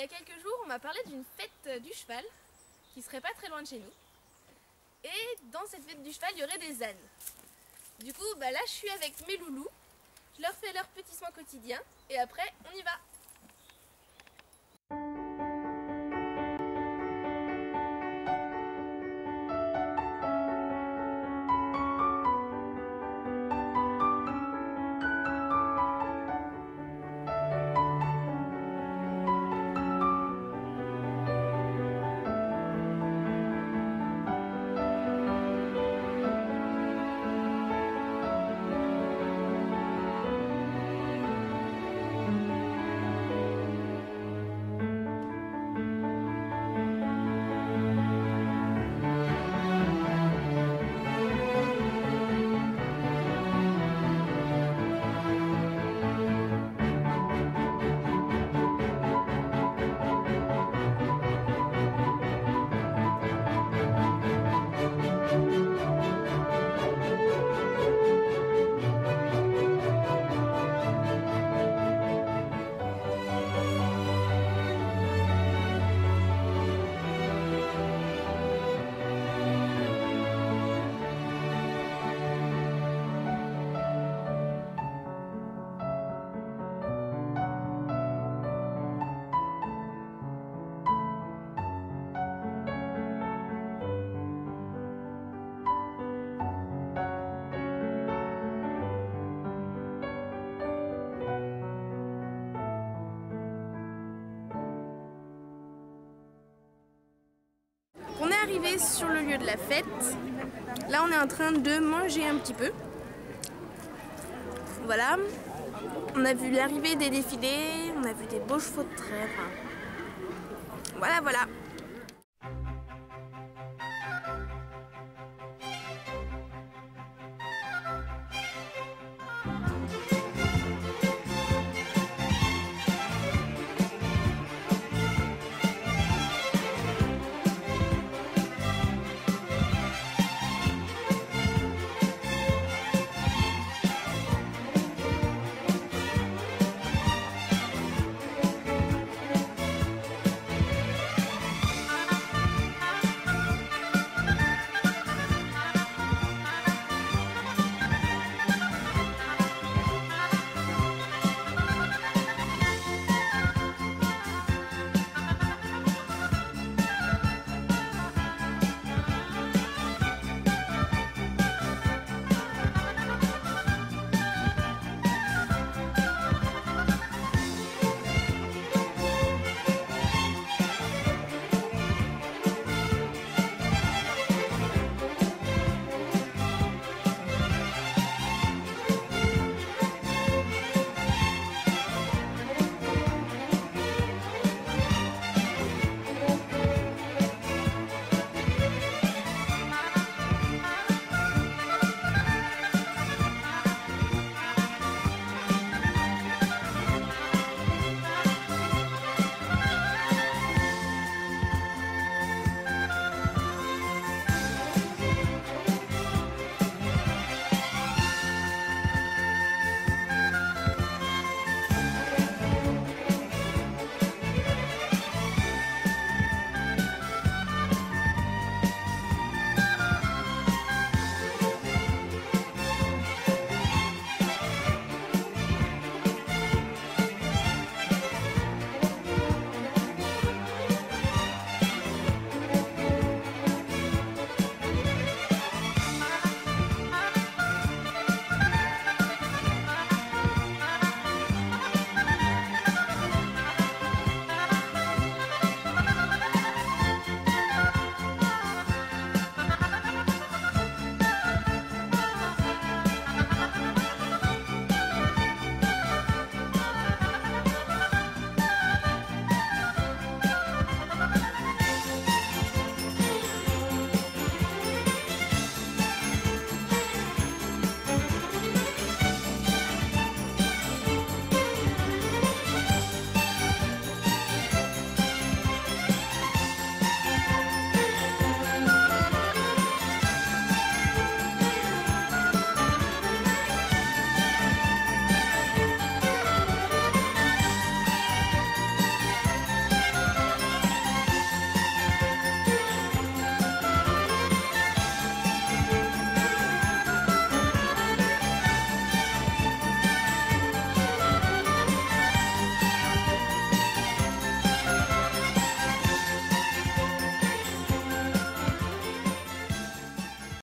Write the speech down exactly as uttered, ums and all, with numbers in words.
y a quelques jours, on m'a parlé d'une fête du cheval qui serait pas très loin de chez nous. Et dans cette fête du cheval, il y aurait des ânes. Du coup, bah là, je suis avec mes loulous. Je leur fais leur petit soin quotidien et après, on y va. On est arrivé sur le lieu de la fête. Là, on est en train de manger un petit peu. Voilà. On a vu l'arrivée des défilés, on a vu des beaux chevaux de trait. Enfin, voilà, voilà.